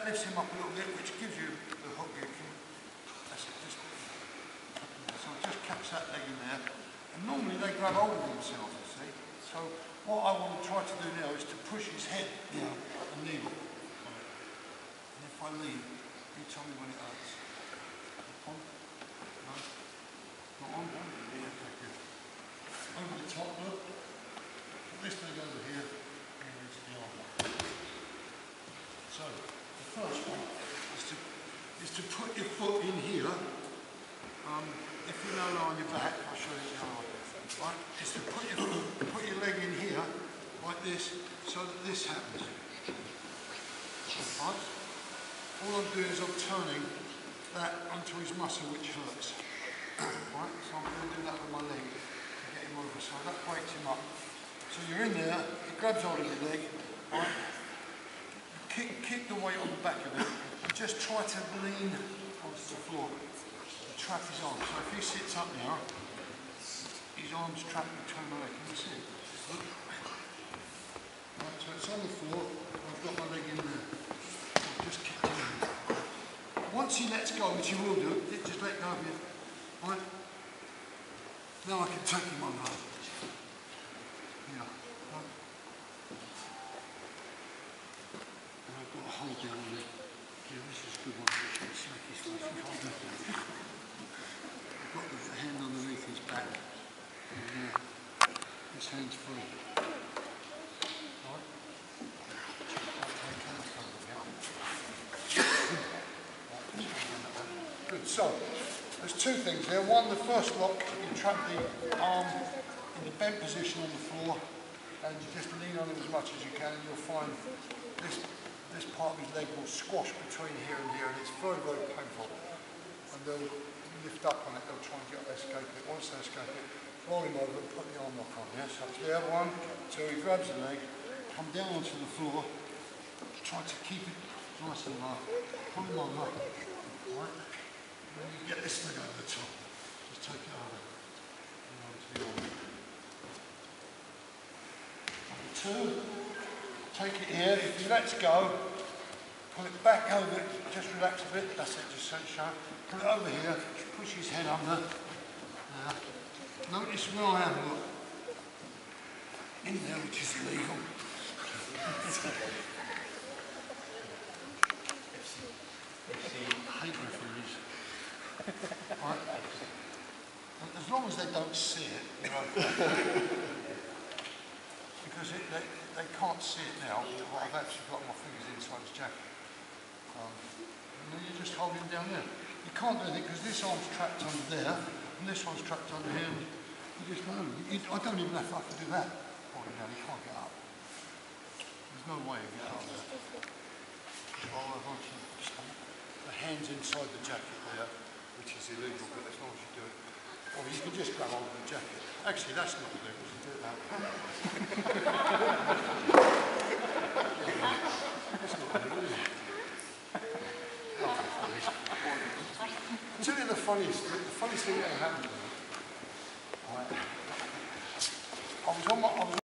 that lifts him up a little bit, which gives you the hook you can. That's it, so just catch that leg in there. And normally they grab hold of themselves, you see. So what I want to try to do now is to push his head down like a needle. And if I lean, you tell me when it hurts. On? No? Not on? Yeah, okay, good. Over the top, look. Put this leg over here, and into the arm. So, the first one is to put your foot in here. If you now lie on your back, I'll show you the other one. Right, is to put your leg in here, like this, so that this happens. Right? All I'm doing is I'm turning that onto his muscle, which hurts. Right, so I'm going to do that with my leg to get him over, so that wakes him up. So you're in there, he grabs hold of your leg, right? Keep the weight on the back of it, and just try to lean onto the floor. Trap his arm. So if he sits up now, his arm's trapped between my legs. Can you see it? Right, so it's on the floor. I've got my leg in there. I'll just keep doing it. Once he lets go, which he will do, just let go of you. Right? Now I can take him over. Yeah. Right. And I've got a hold down on it. Yeah, this is a good one. Smack his face. I've got the hand underneath his back. And his hand's free. Right. Good. So, there's two things there. One, the first lock, you trap the arm in the bent position on the floor, and you just lean on it as much as you can, and you'll find this part of his leg will squash between here and here, and it's very, very painful. And they'll lift up on it, they'll try and escape it. Once they escape it, roll him over and put the arm lock on. Yeah? So it's there, 1, 2, he grabs the leg, come down onto the floor, try to keep it nice and low. Pull him over. Right? And then you get this leg over the top. Just take it over. And onto the arm. Number 2. Take it here, if he lets go, pull it back over, just relax a bit, that's it, just so it's sharp. Pull it over here, push his head under. Notice where I am, look. In there, which is illegal. I hate referees. Right. As long as they don't see it, you know. Because they can't see it now. I've actually got my fingers inside his jacket. And then you just hold him down there. You can't do it because this arm's trapped under there, and this one's trapped under here. And you just go. I don't even know if I can do that. Hold him down, he can't get up. There's no way of getting up there. The hand's inside the jacket there, which is illegal, but as long as you do it. Or you can just grab hold of the jacket. Actually, that's not illegal. You do it that way. That's not illegal, is it? I'll tell you the funniest thing that ever happened to me.